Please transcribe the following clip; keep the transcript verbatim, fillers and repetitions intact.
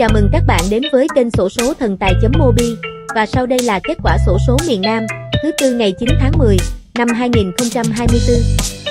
Chào mừng các bạn đến với kênh xổ số thần tài.mobi. Và sau đây là kết quả xổ số miền Nam, thứ tư ngày chín tháng mười, năm hai nghìn không trăm hai mươi tư.